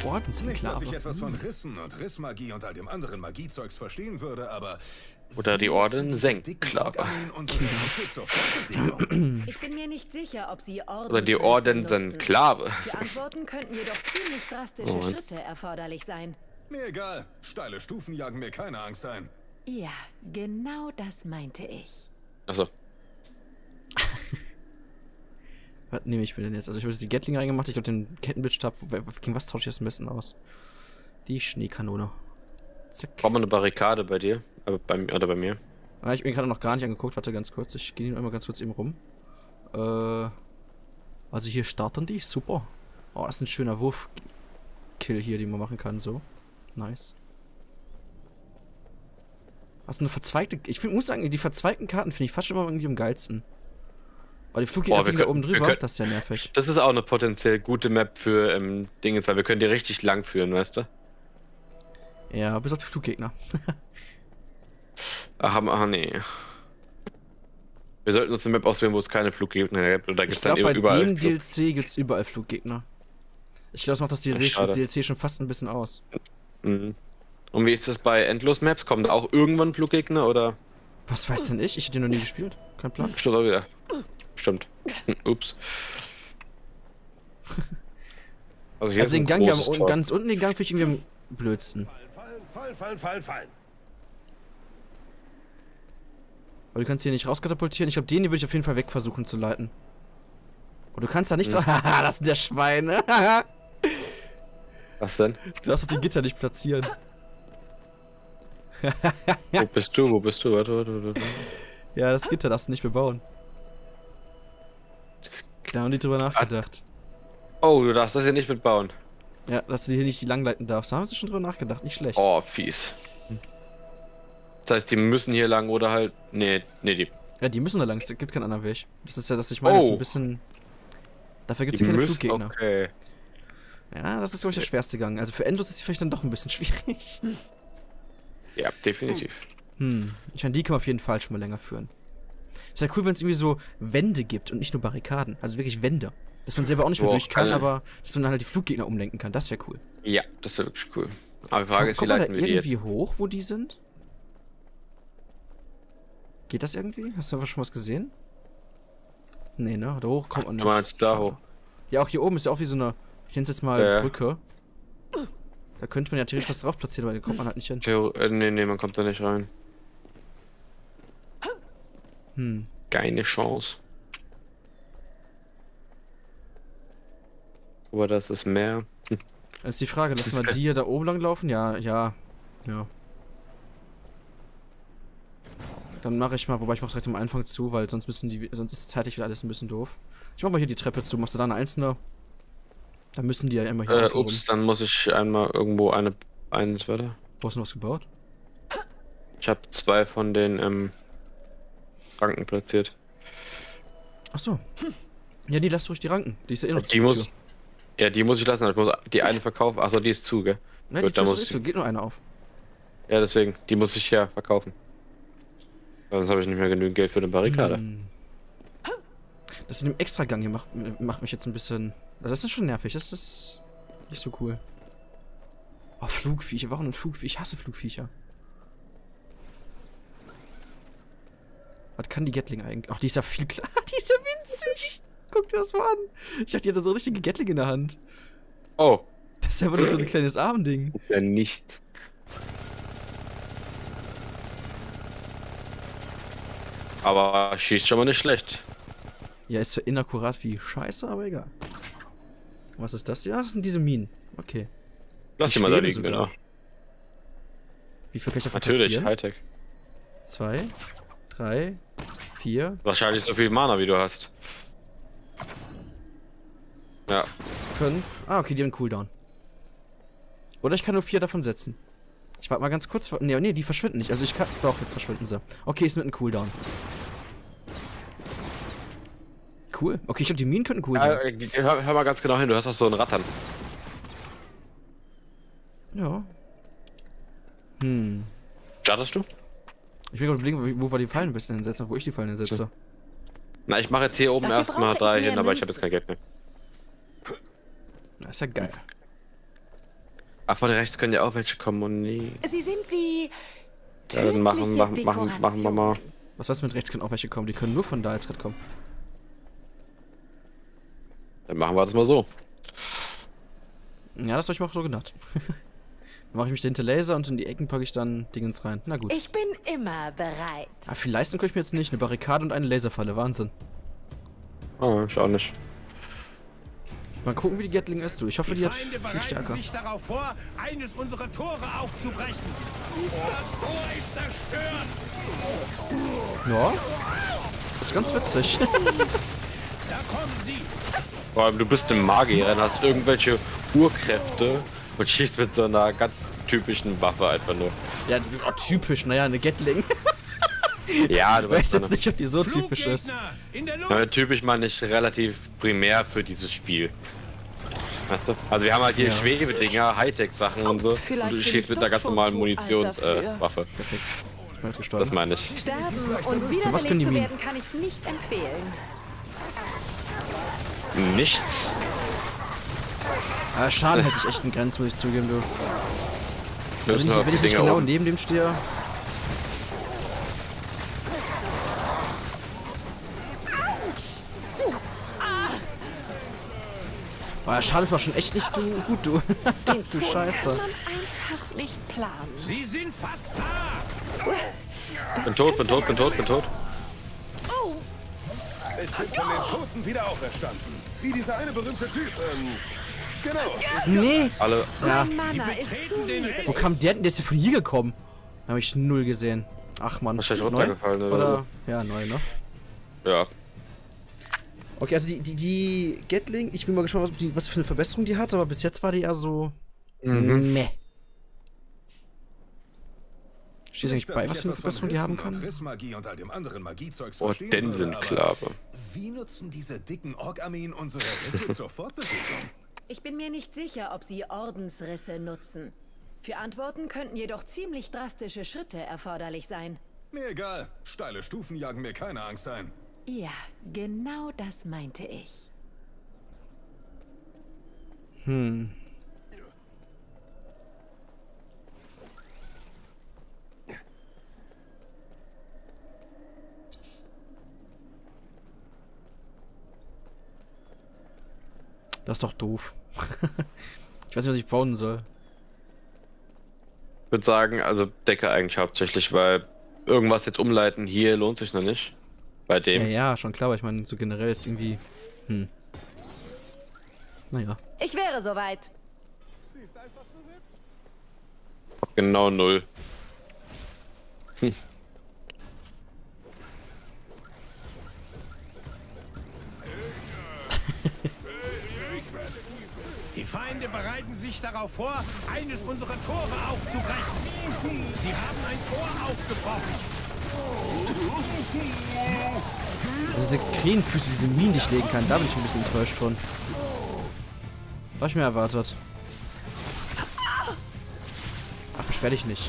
Nicht, dass ich Ordensenklave. etwas von Rissen und Rissmagie und all dem anderen Magiezeugs verstehen würde, aber... Oder die Ordensenklave. Ich bin mir nicht sicher, ob sie Oder die Ordensenklave. Die Antworten könnten jedoch ziemlich drastische Schritte erforderlich sein. Mir egal. Steile Stufen jagen mir keine Angst ein. Ja, genau das meinte ich. Achso. Was nehme ich mir denn jetzt? Also ich habe jetzt die Gatling reingemacht, ich glaube den Kettenblitzstab. Gegen was tausche ich das am besten aus? Die Schneekanone. Zack. Braucht man eine Barrikade bei dir? Oder bei mir? Ah, ich bin gerade noch gar nicht angeguckt, warte ganz kurz. Ich gehe einmal ganz kurz eben rum. Also hier starten die, super. Oh, das ist ein schöner Wurf-Kill hier, den man machen kann, so. Nice. Also eine verzweigte... Ich muss sagen, die verzweigten Karten finde ich fast immer irgendwie am geilsten. Weil die Fluggegner da oben drüber, das ist ja nervig. Das ist auch eine potenziell gute Map für Dingens, weil wir können die richtig lang führen, weißt du? Ja, bis auf die Fluggegner. Ach nee. Wir sollten uns eine Map auswählen, wo es keine Fluggegner gibt. Oder gibt's Ich glaube, bei überall dem DLC gibt es überall Fluggegner. Ich glaube, das macht das DLC schon fast ein bisschen aus. Mhm. Und wie ist das bei Endlos-Maps? Kommen da auch irgendwann Fluggegner, oder? Was weiß denn ich? Ich hätte den noch nie gespielt. Kein Plan. Stimmt auch wieder. Stimmt. Ups. Also den Gang hier ganz unten, den Gang finde ich irgendwie am blödsten. Fallen. Weil du kannst hier nicht rauskatapultieren. Ich glaube, den hier würde ich auf jeden Fall weg versuchen zu leiten. Und du kannst da nicht... Haha, das sind der Schweine. Was denn? Du darfst doch die Gitter nicht platzieren. Wo bist du? Warte. Ja, das Gitter darfst du nicht bebauen. Da haben die drüber nachgedacht. Oh, du darfst das hier nicht mitbauen. Ja, dass du hier nicht langleiten darfst. Da haben sie schon drüber nachgedacht, nicht schlecht. Oh, fies. Das heißt, die müssen hier lang oder halt... Nee, die... Ja, die müssen da lang, es gibt keinen anderen Weg. Das ist ja, dass ich meine, das ist ein bisschen... Dafür gibt es keine Fluggegner. Okay. Ja, das ist, glaube ich, der schwerste Gang. Also für Endlos ist die vielleicht dann doch ein bisschen schwierig. Ja, definitiv. Ich meine, die kann man auf jeden Fall schon mal länger führen. Ist ja cool, wenn es irgendwie so Wände gibt und nicht nur Barrikaden. Also wirklich Wände. Dass man selber auch nicht mehr durch kann, aber dass man dann halt die Fluggegner umlenken kann. Das wäre cool. Ja, das wäre wirklich cool. Aber die Frage ist, wie leiten leiten wir die jetzt? irgendwie hoch, wo die sind? Geht das irgendwie? Hast du aber schon was gesehen? Nee, ne? Da hoch kommt man nicht. Du meinst da hoch? Ja, auch hier oben ist ja auch wie so eine, ich nenne es jetzt mal Brücke. Da könnte man ja theoretisch was drauf platzieren, aber da kommt man halt nicht hin. Nee, man kommt da nicht rein. Keine Chance. Aber das ist mehr. Das ist die Frage, lassen wir die hier da oben lang laufen? Ja. Dann mache ich mal, wobei ich mache direkt am Anfang zu, weil sonst ist zeitlich wieder alles ein bisschen doof. Ich mach mal hier die Treppe zu, machst du da eine einzelne? Dann müssen die ja immer hier Ups, dann muss ich einmal irgendwo eines weiter. Wo hast du noch was gebaut? Ich habe 2 von den Ranken platziert. Achso. Ja, die lass ruhig die Ranken. Die ist ja eh noch die muss. Ja, die muss ich lassen, ich muss die eine verkaufen. Achso, die ist zu, gell? Ne, die Tür ist zu, geht nur eine auf. Ja, deswegen, die muss ich ja verkaufen. Sonst habe ich nicht mehr genügend Geld für eine Barrikade. Das mit dem Extragang hier macht mich jetzt ein bisschen... Das ist schon nervig, das ist nicht so cool. Oh, Flugviecher, warum ein Flugviecher? Ich hasse Flugviecher. Was kann die Gatling eigentlich? Ach, die ist ja viel kleiner. Die ist ja winzig. Guck dir das mal an. Ich dachte, die hat so eine richtige Gatling in der Hand. Oh. Das ist ja aber nur so ein kleines Armding. Ja, nicht. Aber schießt schon mal nicht schlecht. Ja, ist so inakkurat wie Scheiße, aber egal. Was ist das? Ja, das sind diese Minen. Okay. Lass die mal da liegen, genau. Wie viel kann ich davon Natürlich, Hightech. 2, 3, 4. Wahrscheinlich so viel Mana, wie du hast. Ja. 5. Ah, okay, die haben einen Cooldown. Oder ich kann nur 4 davon setzen. Ich warte mal ganz kurz. Nee, die verschwinden nicht. Also ich kann... Doch, jetzt verschwinden sie. Okay, ist mit einem Cooldown. Cool. Okay, ich glaube, die Minen könnten cool sein. Hör mal ganz genau hin, du hast doch so einen Rattern. Ja. Startest du? Ich will gerade überlegen, wo wir die Fallen ein bisschen hinsetzen, wo ich die Fallen hinsetze. So. Na, ich mache jetzt hier oben erstmal 3 hin, aber ich habe jetzt kein Geld mehr. Das ist ja geil. Ach, von rechts können ja auch welche kommen und nee. Sie sind wie Ja, dann machen wir mal. Was weißt du, mit rechts können auch welche kommen? Die können nur von da jetzt gerade kommen. Dann machen wir das mal so. Ja, das habe ich mir auch so gedacht. Dann mache ich mich dahinter Laser und in die Ecken packe ich dann Dingens rein. Na gut. Ich bin immer bereit. Aber viel leisten kann ich mir jetzt nicht. Eine Barrikade und eine Laserfalle. Wahnsinn. Ah, ich auch nicht. Mal gucken, wie die Gatling ist, du. Ich hoffe, die hat Feinde viel bereiten stärker. sich darauf vor, eines unserer Tore aufzubrechen. Das Tor ist zerstört. Ja. Das ist ganz witzig. Da kommen sie. Vor allem, du bist ein Magierin, hast irgendwelche Urkräfte und schießt mit so einer ganz typischen Waffe einfach nur. Ja, typisch. Naja, eine Gatling. Ja, du Ich weiß weißt jetzt nicht, ob die so typisch ist. Fluggegner in der Luft. Ja, typisch mal nicht relativ primär für dieses Spiel. Weißt du? Also wir haben halt hier Ja. Schwebedinger, Hightech-Sachen und so. Und Vielleicht du bin schießt ich mit einer doch ganz schon normalen zu alt dafür. Waffe. Perfekt. Ich bin jetzt Das gestorben. meine ich. Sterben und was können wiederbelebt die zu Minen? werden, kann ich nicht empfehlen. Nichts. Schaden hält sich echt in Grenzen, muss ich zugeben, du. Wir Wenn müssen ich, auf wenn die ich nicht Dinger genau oben. neben dem stehe. Aber Schaden ist mal schon echt nicht gut, du. Du Scheiße. Kann man einfach nicht planen. Sie sind fast da. Bin tot. Ich bin von den Toten wieder auferstanden. Wie dieser eine berühmte Typ. Genau. Nee. Alle. Ja. Mein Mana ist zu Treten den niedrig. Wo kam der denn? Der ist ja von hier gekommen. Habe ich null gesehen. Ach man. Wahrscheinlich Neu? runtergefallen oder Ja, neu, ne? so. Ja. Okay, also die Gatling, ich bin mal gespannt, was für eine Verbesserung die hat, aber bis jetzt war die ja so. Meh. Steht eigentlich bei, was für eine Verbesserung die haben kann? Rissmagie und all dem anderen Magiezeugs Oh, verstehen denn würde, sind aber Klabe. Wie nutzen diese dicken Ork-Armeen unsere Risse zur Fortbewegung? Ich bin mir nicht sicher, ob sie Ordensrisse nutzen. Für Antworten könnten jedoch ziemlich drastische Schritte erforderlich sein. Mir egal. Steile Stufen jagen mir keine Angst ein. Ja, genau das meinte ich. Das ist doch doof. Ich weiß nicht, was ich bauen soll. Ich würde sagen, also Decke eigentlich hauptsächlich, weil irgendwas jetzt umleiten hier lohnt sich noch nicht. Bei dem. Ja, ja, schon klar, aber ich meine, so generell ist irgendwie. Naja. Ich wäre soweit. Genau 0. Die Feinde bereiten sich darauf vor, eines unserer Tore aufzubrechen. Sie haben ein Tor aufgebrochen. Also diese Krähenfüße, diese Minen, die ich legen kann, da bin ich ein bisschen enttäuscht von. Hab ich mir erwartet. Ach, beschwer dich nicht.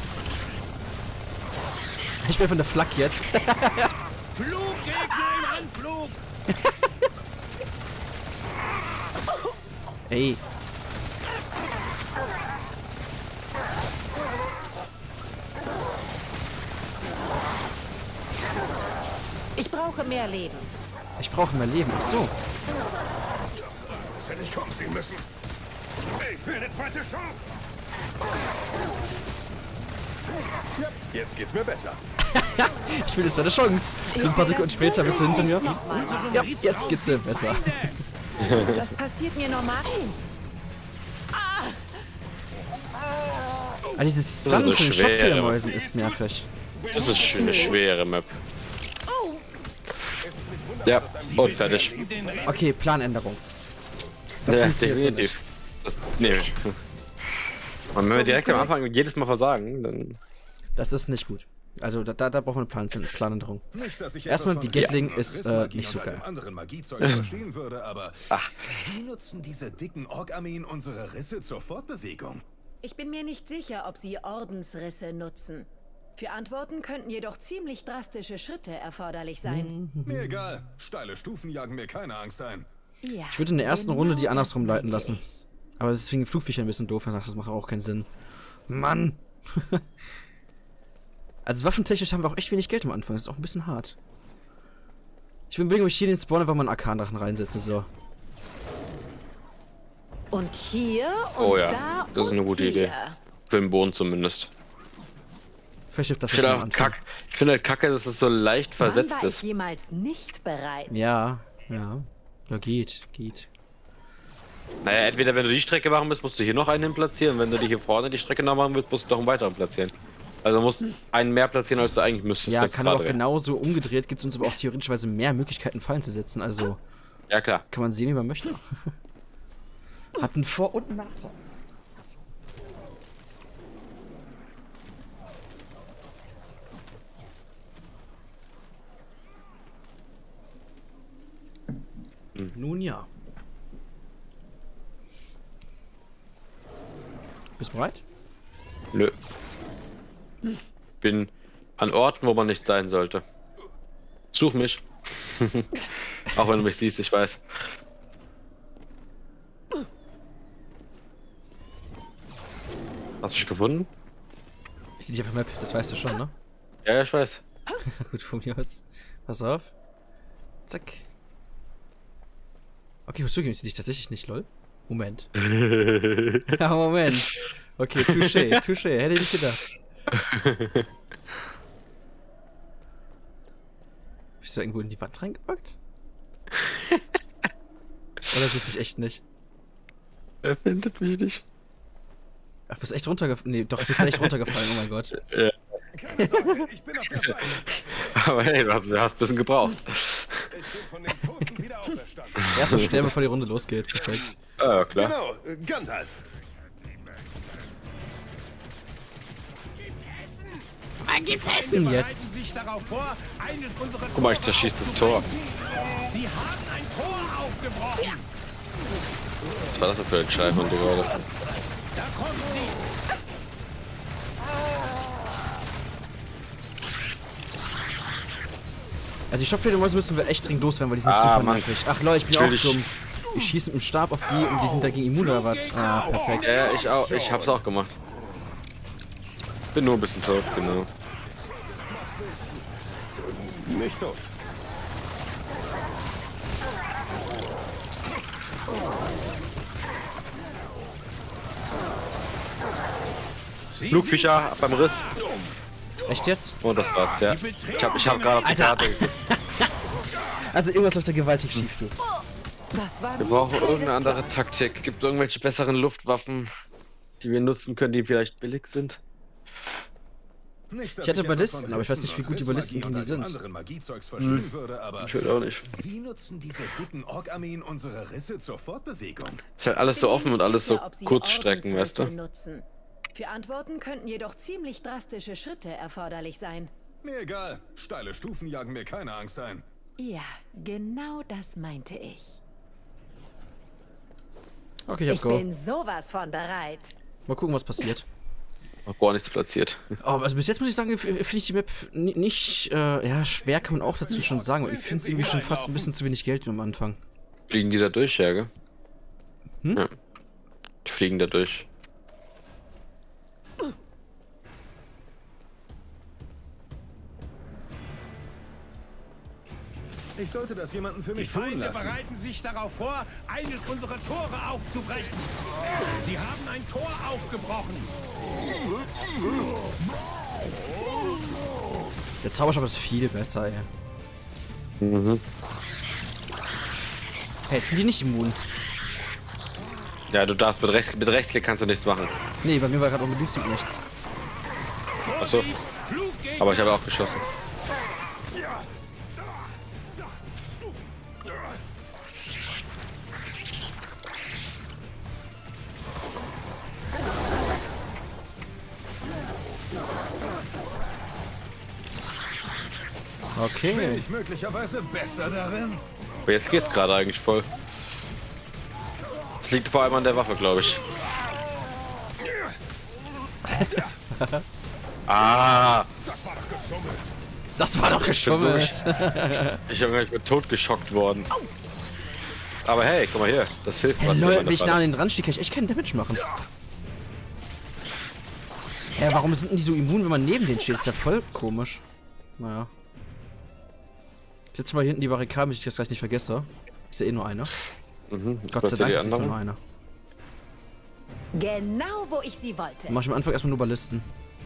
Ich bin von der Flak jetzt. Fluggegner im Anflug. Ey. Ich brauche mehr Leben. Ich brauche mehr Leben. Ach so. Das hätte ich kommen sehen müssen. Ich will eine zweite Chance. Ja, jetzt geht's mir besser. Ich will jetzt eine Chance. So ein paar Sekunden später bist du hinter mir. Ja, jetzt geht's dir besser. Das passiert mir normal. Ah, dieses ist Stunnen eine von den schwere Schockfledermäusen ist nervig. Das ist eine schwere Map. Ja, und fertig. Okay, Planänderung. Das Ja, funktioniert so nicht. definitiv. Nee. Und wenn wir direkt am Anfang jedes Mal versagen, dann. Das ist nicht gut. Also da brauchen wir eine Planänderung. Nicht, dass ich Erstmal, etwas die von Gatling Rissen und ist, Rissmagie nicht so und all geil. dem anderen Magiezeug verstehen würde, aber Ach. wie nutzen diese dicken Ork-Armeen unsere Risse zur Fortbewegung? Ich bin mir nicht sicher, ob sie Ordensrisse nutzen. Für Antworten könnten jedoch ziemlich drastische Schritte erforderlich sein. Mir egal. Steile Stufen jagen mir keine Angst ein. Ja, Ich würde in der ersten Runde die genau andersrum das leiten meinte lassen. ich. Aber das ist wegen Flugviecher ein bisschen doof, wenn du sagst, das macht auch keinen Sinn. Mann! Also waffentechnisch haben wir auch echt wenig Geld am Anfang, das ist auch ein bisschen hart. Ich will überlegen, ob ich hier den Spawn einfach mal einen Arkandrachen reinsetze, so. Und hier und Oh ja, da das ist eine und gute hier. Idee. Für den Boden zumindest. Vielleicht hilft das Ich schon finde am Anfang. halt kacke, dass es so leicht Wann versetzt war ich ist. jemals nicht bereit? Ja. Ja, geht. Naja, entweder wenn du die Strecke machen willst, musst du hier noch einen hin platzieren. Wenn du die hier vorne die Strecke noch machen willst, musst du noch einen weiteren platzieren. Also musst einen mehr platzieren, als du eigentlich müsstest. Ja, das kann aber auch gerade genauso umgedreht, gibt es uns aber auch theoretischerweise mehr Möglichkeiten, Fallen zu setzen. Also Ja, klar. kann man sehen, wie man möchte. Hat einen Vor- und einen Nachteil. Nun ja. Bist du bereit? Nö. Bin an Orten, wo man nicht sein sollte. Such mich. Auch wenn du mich siehst, ich weiß. Hast du mich gefunden? Ich sehe dich auf der Map, das weißt du schon, ne? Ja, ich weiß. Gut, von mir aus. Pass auf. Zack. Okay, ich muss zugeben, ich sehe dich tatsächlich nicht, lol. Moment. Ja, Moment. Okay, touché. Hätte ich nicht gedacht. Bist du irgendwo in die Wand reingepackt? Oder siehst du dich echt nicht? Er findet mich nicht. Ach, bist echt runtergefallen? Nee, doch, bist echt runtergefallen, oh mein Gott. Ja. Keine Sorge, ich bin auf der Feind. Aber hey, du hast ein bisschen gebraucht. Ich bin von den Toten wieder auferstanden. Erst mal sterben, bevor die Runde losgeht. Perfekt. Ah, klar. Genau, Gandalf. Wann gibt's Feinde Essen bereiten jetzt? sich darauf vor, eines unserer Guck mal, ich Tore zerschieß das Tor. aufzubrechen. Sie haben ein Tor aufgebrochen. Was war das denn für ein Scheiß von dir gerade? Da kommen sie. Also die Stoffpflegemäuse müssen wir echt dringend loswerden, weil die sind Ah, super Mann. nervig. Ach Leute, ich bin Ich will auch dich- dumm. Ich schieße mit dem Stab auf die und die sind dagegen immun oder was? Ah, perfekt. Ja, ich auch. Ich hab's auch gemacht. Bin nur ein bisschen tot, genau. Nicht tot. Sie Flugviecher beim Riss. Echt jetzt? Und das war's, ja. Ich hab gerade auf die Alter. Karte geguckt. Also irgendwas läuft da gewaltig schief, du. Das war Wir brauchen irgendeine andere Taktik. Gibt es irgendwelche besseren Luftwaffen, die wir nutzen können, die vielleicht billig sind? Nicht, dass Ich hatte etwas Ballisten, von aber ich weiß nicht, Rissen wie gut die und Ballisten Rissmagie gegen die und einem sind. anderen Magiezeugs verstehen würde, aber Ich will auch nicht. wie nutzen diese dicken Ork-Armeen unsere Risse zur Fortbewegung? Ist halt alles so offen und alles so Sicher, ob sie Kurzstrecken, weißt Ordensrisse du? nutzen. Für Antworten könnten jedoch ziemlich drastische Schritte erforderlich sein. Mir egal. Steile Stufen jagen mir keine Angst ein. Ja, genau das meinte ich. Okay, ich Ich hab Go. bin sowas von bereit. Mal gucken, was passiert. Noch gar nichts platziert. Oh, also bis jetzt muss ich sagen, finde ich die Map nicht, ja, schwer kann man auch dazu schon sagen. Aber ich finde es irgendwie schon fast ein bisschen zu wenig Geld am Anfang. Fliegen die da durch, ja, gell? Hm? Ja. Die fliegen da durch. Ich sollte das jemanden für Die mich tun Feinde lassen. bereiten sich darauf vor, eines unserer Tore aufzubrechen. Sie haben ein Tor aufgebrochen. Der Zauberstab ist viel besser, ey. Mhm. Hey, jetzt sind die nicht immun. Ja, du darfst mit Rechtsklick kannst du nichts machen. Nee, bei mir war gerade auch mit Linksklick nichts. Achso, Fluggegner. aber ich habe auch geschossen. Bin Okay. ich möglicherweise besser darin? Aber jetzt geht's gerade eigentlich voll. Es liegt vor allem an der Waffe, glaube ich. Ah! Das war doch Ich bin so geschummelt. Ich habe gar nicht mehr totgeschockt worden. Aber hey, guck mal hier, das hilft. Hey, Leute, wenn ich nah an den dran stehe, kann ich echt keinen Damage machen. Hä, warum sind denn die so immun, wenn man neben denen steht? Das ist ja voll komisch. Naja. Ich setze mal hier hinten die Barrikade, damit ich das gleich nicht vergesse. Ist ja eh nur eine. Mhm, Gott sei Dank ist es nur eine. Genau, wo ich sie wollte. Dann mach ich am Anfang erstmal nur Ballisten.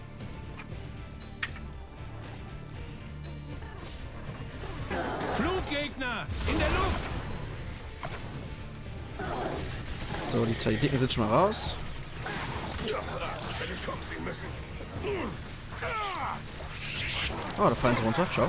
Fluggegner in der Luft. So, die zwei Dicken sind schon mal raus. Oh, da fallen sie runter, schau.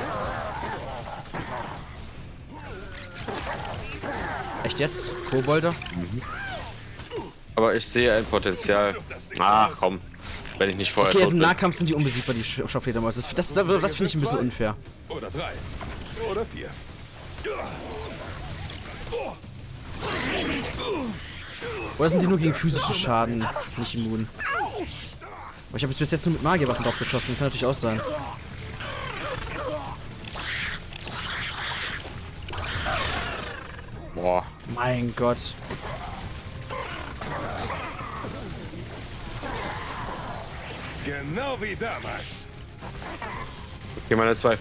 Echt jetzt? Kobolde? Aber ich sehe ein Potenzial. Ah, komm. Wenn ich nicht vorher Okay, also im tot bin. Nahkampf sind die unbesiegbar, die Stofffledermäuse. Das finde ich ein bisschen unfair. Oder 3. Oder 4. Oder sind die nur gegen physischen Schaden nicht immun? Aber ich habe bis jetzt nur mit Magierwaffen drauf geschossen. Kann natürlich auch sein. Boah. Mein Gott. Genau wie damals. Okay, meine zwei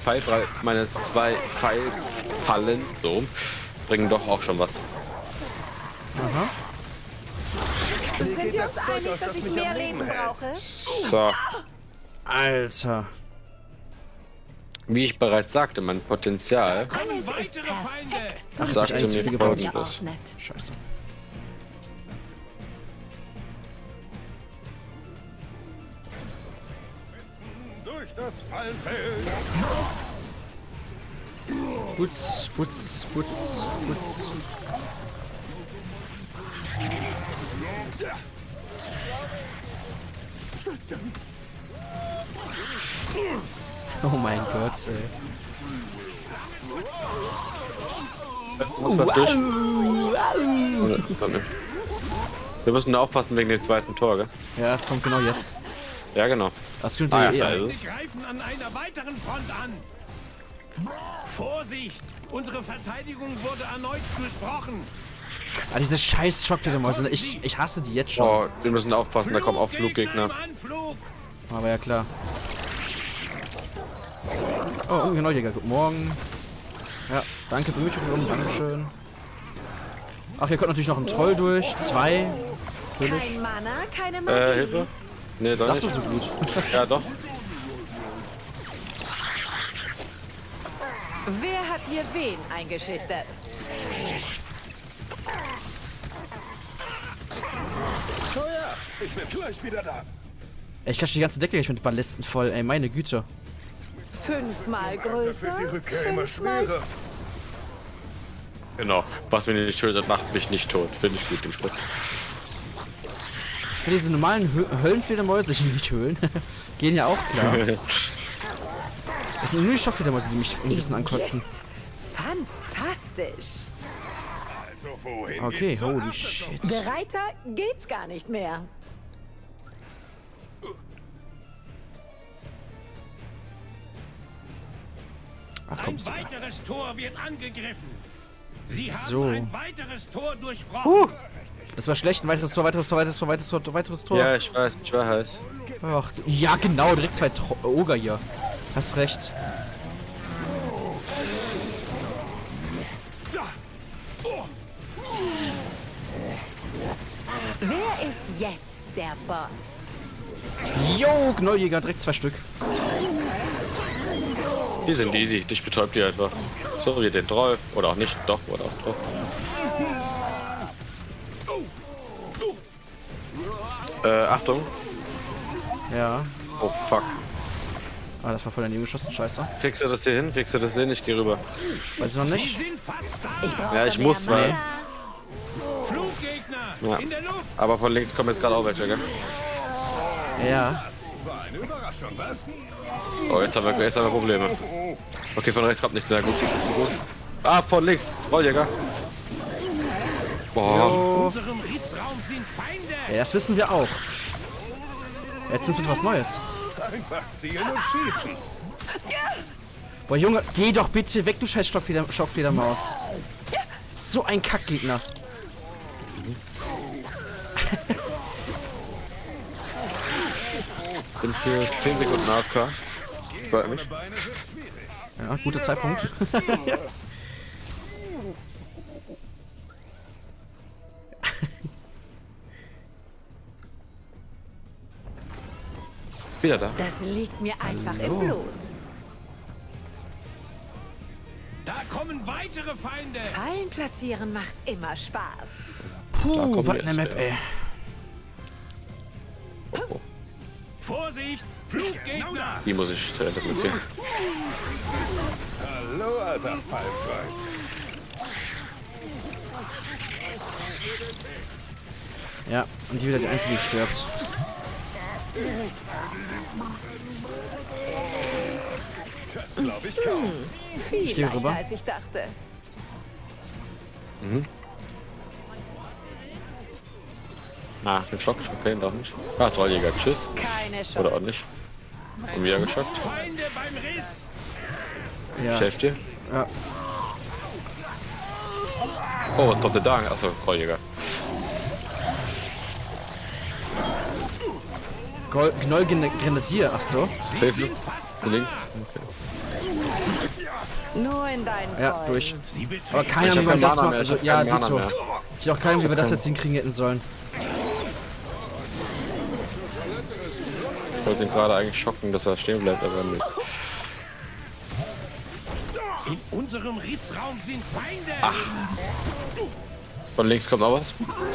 Pfeilfallen, so, bringen doch auch schon was. Aha. Sind geht wir das uns Zeug einig, aus, dass das ich mich mehr am Leben Leben hält? brauche? So, Alter. wie ich bereits sagte, mein Potenzial Alles ist Weitere Feinde. perfekt. Ach, sagte eins mir viel gebaut. folgendes. Geordnet. Scheiße. Durch das Fallfeld. Putz, putz, putz, putz. Oh mein Gott, ey. Muss was durch. Wir müssen aufpassen wegen dem zweiten Tor, gell? Ja, es kommt genau jetzt. Ja, genau. Das könnte Ah, eh ja, an. also. Wir greifen an einer weiteren Front an. Vorsicht! Unsere Verteidigung wurde erneut durchbrochen. Ah, diese scheiß Schockfledermäuse, ne? Ich hasse die jetzt schon. Oh, wir müssen aufpassen, da kommen auch Fluggegner. im Anflug. Aber ja klar. Oh, genau, Jäger. Guten Morgen. Ja, danke, Bemühungen, dankeschön. Ach, hier kommt natürlich noch ein Troll durch. 2. Natürlich. Kein Mana, keine Magie. Hilfe? Nee, doch Sagst du nicht. so gut. Ja, doch. Wer hat hier wen eingeschüchtert? Oh ja, ich bin gleich wieder da. Ey, ich klatsche die ganze Decke gleich mit Ballisten voll, ey, meine Güte. 5-mal Das größer. wird die Rückkehr immer 5-mal schwerer. Genau. Was mich nicht tötet, macht mich nicht tot. Finde ich gut, den Spruch. Für diese normalen Höllenfledermäuse, ich nicht Höhlen, gehen ja auch klar. Das sind nur die Stofffledermäuse, die mich ein bisschen ankotzen. Fantastisch. Also wohin Okay, geht's zur holy Aftershocks? shit. Bereiter geht's gar nicht mehr. Ach Ein komm, weiteres Tor wird angegriffen. Sie So. haben ein weiteres Tor durchbrochen. das war schlecht. Ein weiteres Tor, weiteres Tor, weiteres Tor, weiteres Tor, weiteres Tor. Ja, ich weiß, ich weiß. Ach, ja genau, direkt 2 Oger hier. Hast recht. Wer ist jetzt der Boss? Jo, Gnolljäger, direkt 2 Stück. Die sind easy, dich betäubt die einfach. So wie den Troll. Oder auch nicht, doch, oder auch doch. Achtung. Ja. Oh fuck. Ah, das war voll daneben geschossen, scheiße. Kriegst du das hier hin? Kriegst du das hin? Ich geh rüber. Weiß ich noch Sie nicht. sind fast da. Ich brauche Ja, ich mehr muss, weil- Mana. Fluggegner Ja. in der Luft. Aber von links kommen jetzt gerade auch welche, gell? Ja. War eine Überraschung, was? Oh, jetzt haben wir Probleme. Okay, von rechts kommt nichts mehr. Gut, gut. Ah, von links. Trolljäger. Boah. Jo. In unserem Rissraum sind Feinde. Ja, das wissen wir auch. Jetzt ist was Neues. Einfach ziehen und schießen. Boah, Junge, geh doch bitte weg, du scheiß Stoffledermaus. So ein Kackgegner. Bin für 10 Sekunden AFK. Freut mich. Ja, guter Zeitpunkt. Wieder da. Das liegt mir einfach im Blut. Da kommen weitere Feinde. Fallen platzieren macht immer Spaß. Puh, kommen was wir eine jetzt, Map, ja. ey. Oh. Vorsicht, Fluggegner. Die muss ich zu Ende platzieren. Hallo, alter Fallfreund. Ja, und die wieder die Einzige, die stirbt. Das glaube ich kaum. Viel Ich gehe leichter, rüber. als ich dachte. Ah, geschockt. Okay, doch nicht. Ah, Trolljäger. Tschüss. Keine Chance. Oder auch nicht. Bin wieder geschockt. Feinde beim Riss. Ja. Ich helfe dir. Ja. Oh, was kommt denn da? Achso, Trolljäger. Gnoll Grenadier, ach so. Hilfe. Links. Okay. Nur in deinen Ja, Träumen. durch. Sie betreten. Aber keine Ich Ahnung, wie hab man keinen das Mana macht. mehr, ich Also, hab ja, keinen Mana Dito. mehr. Ich hab auch keine Ahnung, wie wir das jetzt hinkriegen hätten sollen. Ich wollte ihn gerade eigentlich schocken, dass er stehen bleibt, aber nicht. In unserem Rissraum sind Feinde. Von links kommt noch was.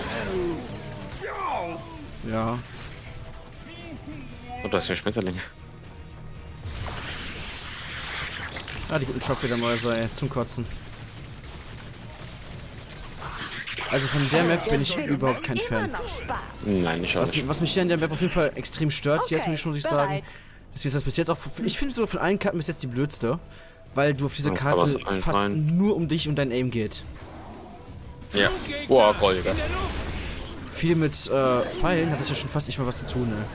Ja. Und da ist ein Schmetterling. Ah, die guten Schockfledermäuse, ey, zum Kotzen. Also von der Map bin ich überhaupt kein Immer Fan. noch Spaß. Nein, nicht schon. Was mich hier in der Map auf jeden Fall extrem stört, Okay, jetzt muss ich schon sagen, bereit. das ist das bis jetzt auch, ich finde so von allen Karten bis jetzt die blödste, weil du auf dieser Ja, Karte aber es ist fast ein nur um dich und dein Aim geht. Ja. Boah, Trolljäger. Viel mit Pfeilen hat das ja schon fast nicht mal was zu tun, ne?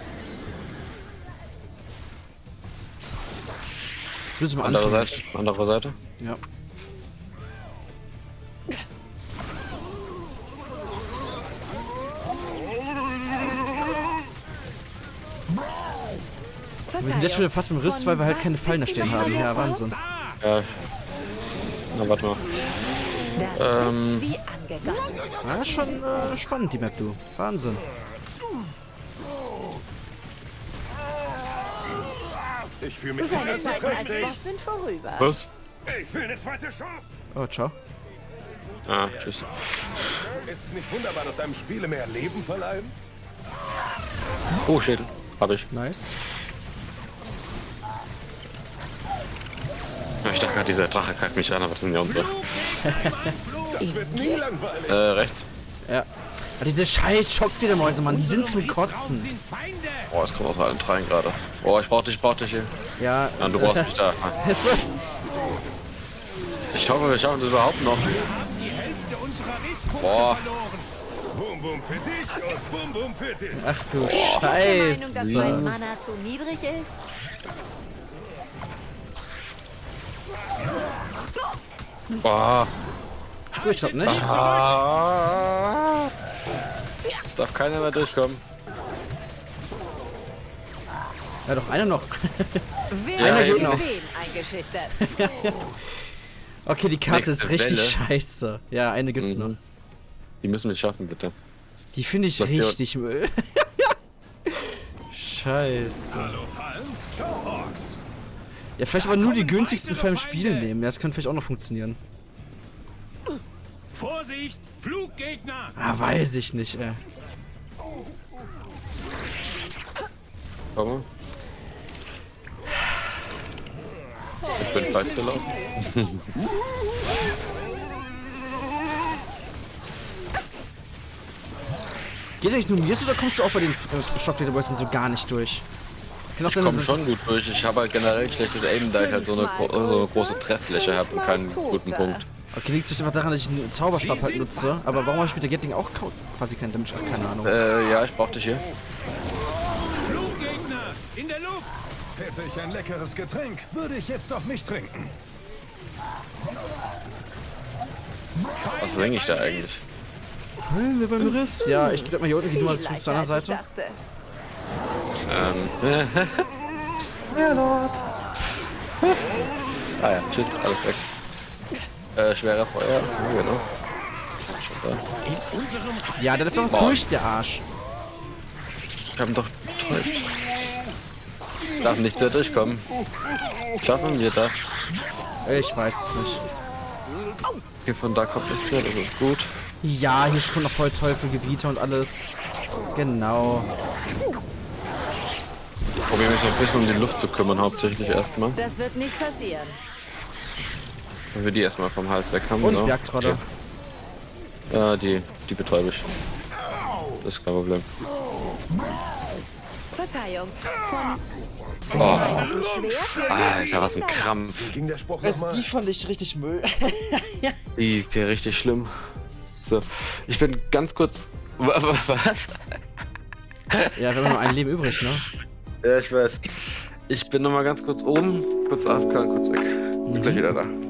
Jetzt müssen wir Andere anfangen. Seite. Andere Seite. Ja. Wir sind jetzt schon wieder fast beim Riss, weil wir halt keine Fallen da stehen haben. Ja, Wahnsinn. Ja. Na, warte mal. Das sitzt wie angegossen. Ja, schon spannend, die Map, du. Wahnsinn. Ich fühle mich nicht Seine ganz so Zeiten als prächtig. Boss sind vorüber. Was? Ich will eine zweite Chance. Oh, ciao. Ah, tschüss. Ist es nicht wunderbar, dass einem Spiele mehr Leben verleihen? Oh, Schädel. Hab ich. Nice. Ja, ich dachte gerade, dieser Drache kackt mich an, aber das sind ja unsere. Das wird nie langweilig. Rechts. Ja. Ah, diese scheiß Schockfledermäuse, Mann, die sind zum Kotzen. Sind Feinde. Boah, es kommt aus allen dreien gerade. Boah, ich brauch dich hier. Ja. Ja, du brauchst mich da. Ist so. Ich hoffe, wir schaffen es überhaupt noch. Die Hälfte unserer Risspunkte Boah. verloren. Bum, bum für dich und bum, bum für dich. Ach du Der Meinung, dass Scheiße. mein Mana zu niedrig ist? Boah. Du, ich glaub nicht. Ah. Es darf keiner mehr durchkommen. Ja, doch, einer noch. Wer Einer hat geht wen noch. eingeschüchtert? Okay, die Karte Nächste ist richtig Welle. scheiße. Ja, eine gibt's noch. Die müssen wir schaffen, bitte. Die finde ich Das hier- richtig Müll. Scheiße. Hallo Fallen, Showhawks. Ja, vielleicht aber nur die günstigsten Fallen im Spiel nehmen. Ja, das kann vielleicht auch noch funktionieren. Vorsicht, Fluggegner. Ah, weiß ich nicht, ey. Komm mal. Ich bin falsch gelaufen. Geht eigentlich nur mir so, oder kommst du auch bei den Stofflederbäusen so gar nicht durch? Kann auch Ich sein, komme dass schon es- gut durch. Ich habe halt generell schlechtes Aim, da ich halt so eine große Trefffläche habe und keinen guten Punkt. Okay, liegt sich einfach daran, dass ich einen Zauberstab halt nutze. Aber warum habe ich mit der Gatling auch quasi keinen Damage? Ach, keine Ahnung. Ja, ich brauch dich hier. Fluggegner in der Luft. Hätte ich ein leckeres Getränk, würde ich jetzt auf mich trinken. Was singe ich da eigentlich? Wir beim Riss. Ja, ich glaube mal hier unten, geh du mal zurück zur anderen Seite. Ja, Lord. Ah ja, tschüss, alles weg. Schwerer Feuer, ja, genau. Schon da. Ja, der läuft doch was durch, der Arsch. Ich hab ihn doch betäubt. Darf nicht mehr durchkommen. Schaffen wir das? Ich weiß es nicht. Okay, von da kommt nichts mehr, das ist gut. Ja, hier kommt noch voll Teufelgebiete und alles. Genau. Ich probiere mich noch ein bisschen um die Luft zu kümmern, hauptsächlich erstmal. Das wird nicht passieren. Wenn wir die erstmal vom Hals weg haben. Und genau. Bergtrolle. Okay. Ja, die betäube ich. Das ist kein Problem. Verzeihung. Von Oh. Schwert? Alter, was ein Krampf. Wie ging der Spruch Also, nochmal? die fand ich richtig Müll. Die richtig schlimm. So, ich bin ganz kurz... Was? Ja, wir haben nur ein Leben übrig, ne? Ja, ich weiß. Ich bin noch mal ganz kurz oben, kurz AFK, kurz weg. Bin gleich wieder da.